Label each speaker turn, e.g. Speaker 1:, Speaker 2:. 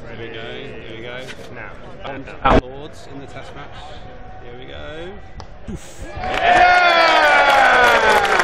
Speaker 1: There we go. There we go.
Speaker 2: Now,
Speaker 1: Lords in the test match. Here we go. Oof.
Speaker 2: yeah!